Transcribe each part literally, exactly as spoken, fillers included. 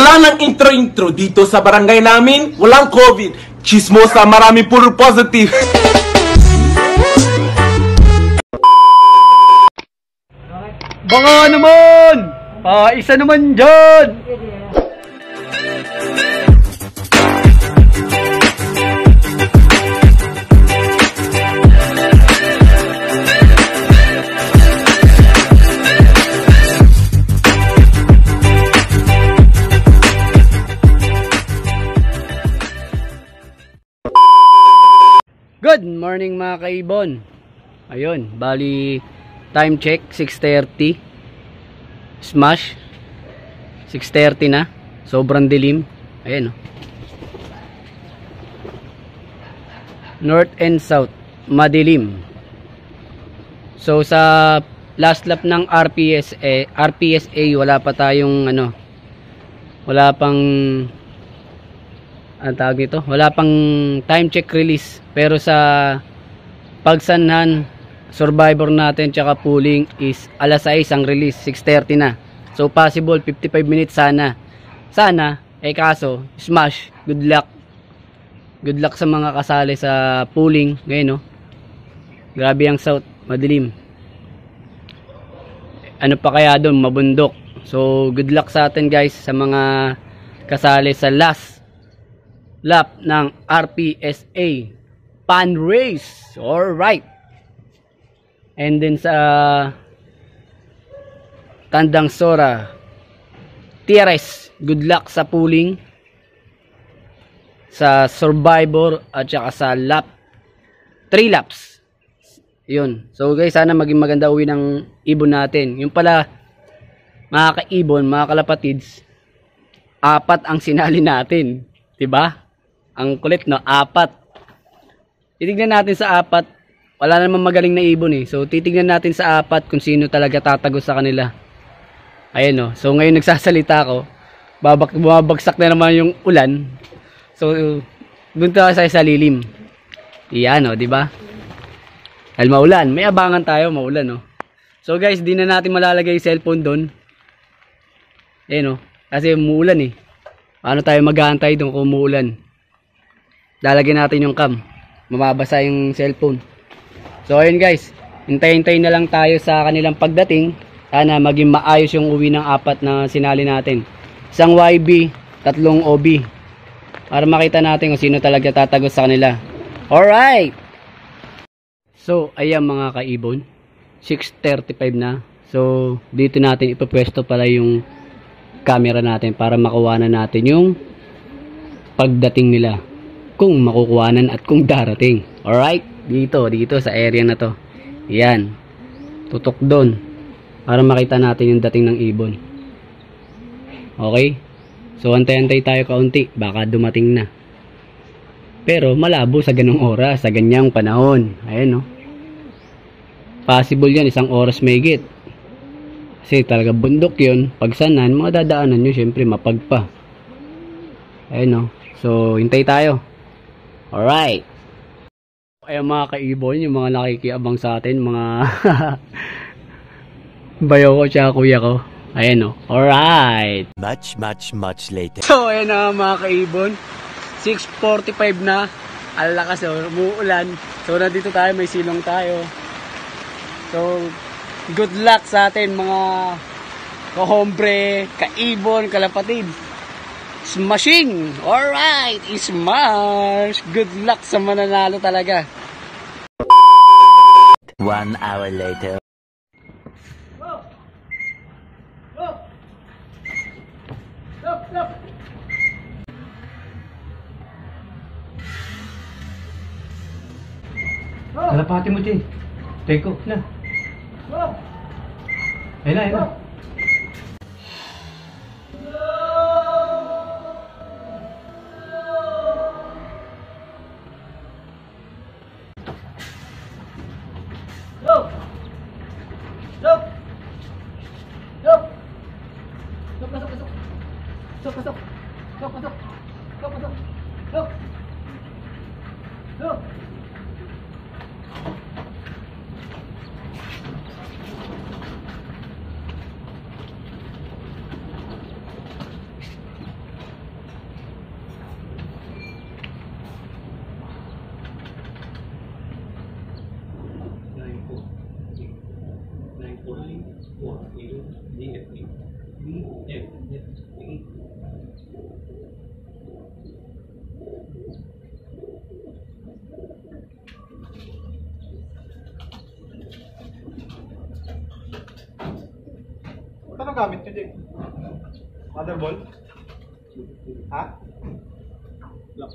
Wala nang intro-intro dito sa barangay namin. Walang COVID. Chismosa, marami puro positive. Baka naman! Pa isa naman dyan! Good morning mga kaibon. Ayun, bali time check six thirty. Smash six thirty na. Sobrang dilim. Ayan oh. North and South madilim. So sa last lap ng R P S A, R P S A wala pa tayong ano. Wala pang ang tawag nito, wala pang time check release, pero sa pagsanhan survivor natin tsaka pooling is alas sais ang release, six thirty na. So possible fifty-five minutes sana sana eh, kaso smash, good luck good luck sa mga kasali sa pooling ngayon no. Grabe ang South, madilim. Ano pa kaya doon, mabundok. So good luck sa atin guys, sa mga kasali sa last lap ng R P S A Pan Race. Alright. And then sa Tandang Sora T R S, good luck sa pooling, sa survivor at saka sa lap three laps. Yun. So guys, sana maging maganda uwi ng ibon natin. Yung pala mga kaibon, mga kalapatids, apat ang sinali natin, diba? Ang kulit no, apat. Titignan natin sa apat. Wala namang magaling na ibon eh. So titignan natin sa apat kung sino talaga tatagos sa kanila. Ayan no. So ngayon nagsasalita ako. Babak bumabagsak na naman yung ulan. So doon tayo sa isa lilim. Iyan no, di ba? Dahil maulan, may abangan tayo, maulan no. So guys, di na natin malalagay yung cellphone doon. Ayan no. Kasi umuulan eh. Paano tayo mag-aantay doon kung umuulan? Lalagyan natin yung cam, mababasa yung cellphone. So ayun guys, hintay-hintay na lang tayo sa kanilang pagdating. Sana maging maayos yung uwi ng apat na sinali natin. Isang Y B, tatlong O B, para makita natin kung sino talaga tatagos sa kanila. Alright. So ayan mga kaibon, six thirty-five na. So dito natin ipapwesto pala yung camera natin para makuha na natin yung pagdating nila, kung makukuhanan at kung darating. Alright, dito, dito sa area na to. Yan, tutok doon para makita natin yung dating ng ibon. Okay, so antay-antay tayo kaunti, baka dumating na. Pero malabo sa ganung oras, sa ganyang panahon. Ayan no, possible yan isang oras may higit. Kasi talaga bundok yun. Pagsanan, mga dadaanan nyo syempre mapagpa. Ayan no, so hintay tayo. Alright. Ayan mga kaibon, yung mga nakikiabang sa atin, mga bayo ko tsaka kuya ko. Ayan o. Alright. Much, much, much later. So ayan na mga kaibon, six forty-five na. Alakas o, umuulan. So nandito tayo, may silong tayo. So good luck sa atin mga kahombre, kaibon, kalapatid. Smashing! Alright! Smash! Good luck sa mananalo talaga. One hour later. Go! Go! Stop! Stop! Kalapati mo, Jay. Teko, na. Go! Ayun na, ayun na. Ano gamit nyo din? Motherboard? Ha? Lock.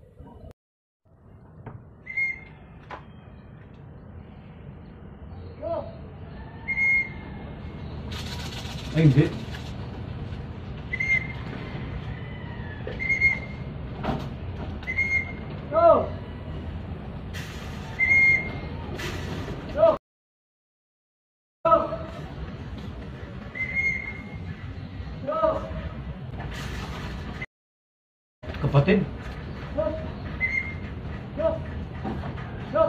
Ay, hindi. Go! Go! Go! Go! Kapatid? Go! Go! Go!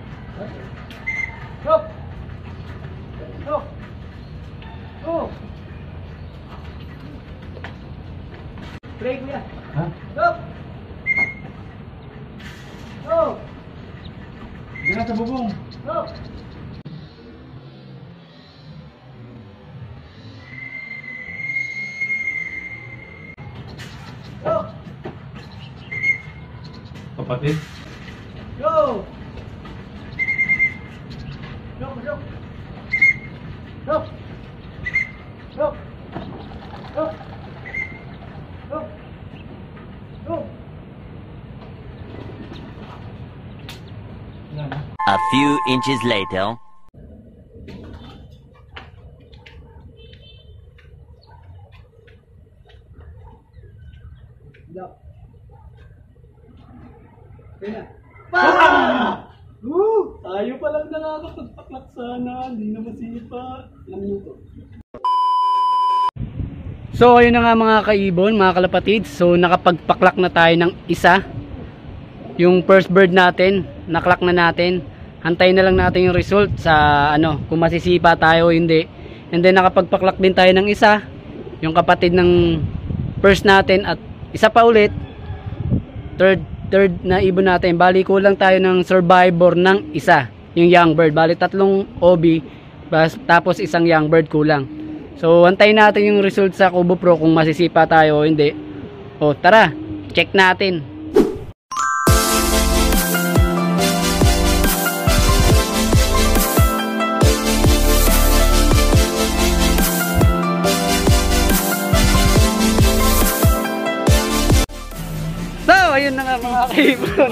Go! Go! Go! Play kuya. Ha? Go! Go! Diyan na sa bubong. Go! Go! Kapatid? Go! Go! Go! Go! Go! Go! Go! Go! A few inches later. Pa! Woo! Tayo pa lang nakakapagpaklak sana. Hindi na masipa. Ilang minuto. So ayun na nga mga kaibon, mga kalapatid. So nakapagpaklak na tayo ng isa. Yung first bird natin, naklak na natin. Antayin na lang natin yung result sa ano, kung masisipa tayo o hindi. And then nakapagpaklak din tayo ng isa, yung kapatid ng first natin, at isa pa ulit, third third na ibon natin. Bali kulang tayo ng survivor ng isa, yung young bird. Bali tatlong O B tapos isang young bird kulang. So antayin natin yung result sa Kubo Pro kung masisipa tayo o hindi. O tara, check natin. Ayun na nga mga kaibon.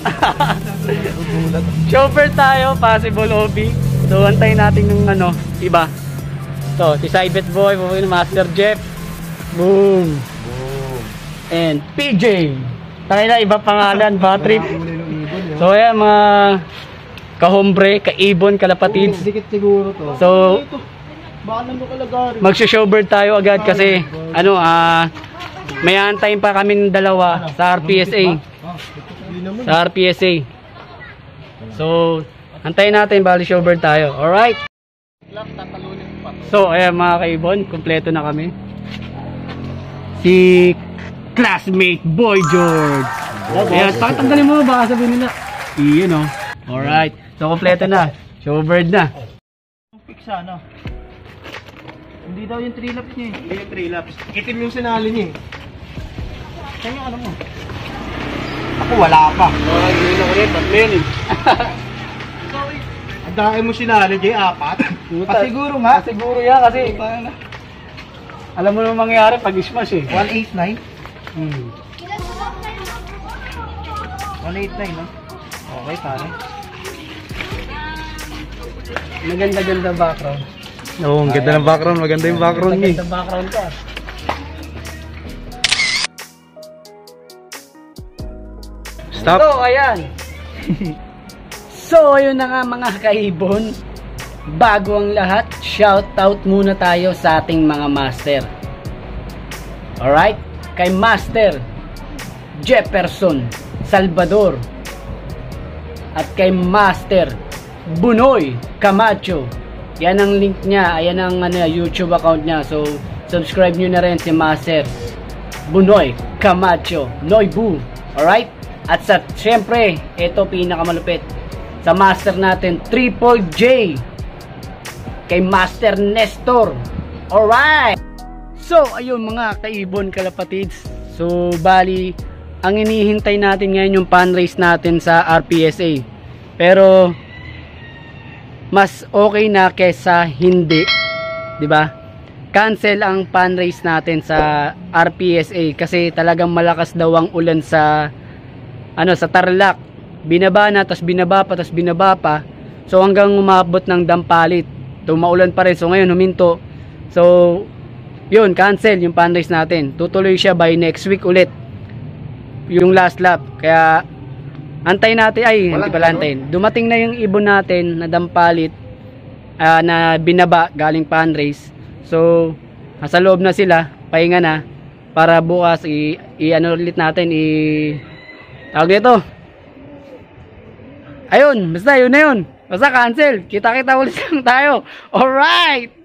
Chauffeur tayo, possible O B. So antayin natin yung ano, iba. So, si Cybet Boy, Master Jeff. Boom. Boom. And P J. Tayo na, iba pangalan, Patrick. So ayan mga kahombre, kaibon, kalapatids. Dikit siguro to. So, baka nang makalagari. magsho-showbird tayo agad kasi ano ah may antayin pa kami ng dalawa sa R P S A. Sa R P S A. So, antayin natin, bali showbird tayo. Alright. So, ayan mga kaibon, kompleto na kami. Si classmate Boy George. Ayan, pakitanggalin mo, baka sabihin nila. Iyon o. Alright. So, kompleto na. Showbird na. Fix ano? Hindi daw yung three laps niya eh. Hindi yung three laps. Itim yung sinali niya eh. Saan yung ano mo? Ako wala pa. Oh, hindi na ulit. At men eh. Ang dahil mo sinali, Jay, apat. Pasiguro nga. Siguro yan kasi alam mo naman mangyayari pag smash eh. one eighty-nine? Hmm. one eighty-nine, no? Okay, pare. Maganda-ganda background. Oo, ang ganda ng background. Maganda yung background niya. Maganda background ka. Stop. So, ayan. So, ayun na nga mga kaibon. Bago ang lahat, shout out muna tayo sa ating mga master. Alright? Kay Master Jefferson Salvador at kay Master Bunoy Camacho. Yan ang link niya, ayan ang ano, YouTube account niya. So, subscribe nyo na rin si Master Bunoy Camacho Noibu. Alright? At sa, syempre, ito pinakamalupit. Sa Master natin, Triple J. Kay Master Nestor. Alright! So, ayun mga kaibon kalapatids. So, bali, ang inihintay natin ngayon yung pan race natin sa R P S A. Pero, mas okay na kesa hindi. 'Di ba? Cancel ang pan race natin sa R P S A kasi talagang malakas daw ang ulan sa ano sa Tarlac. Binaba na, tas binaba pa, tas binaba pa. So, hanggang umabot ng Dampalit. Tumaulan pa rin. So, ngayon huminto. So, yun, cancel yung pan race natin. Tutuloy siya by next week ulit. Yung last lap. Kaya, antay natin. Ay, Walang hindi pala ano? antayin. Dumating na yung ibon natin na Dampalit ah, na binaba galing pan race. So, nasa loob na sila. Pahinga na. Para bukas, i, i ano ulit natin, i... Tawag dito. Ayun, basta yun na yun. Basta cancel. Kita-kita ulit lang tayo. Alright!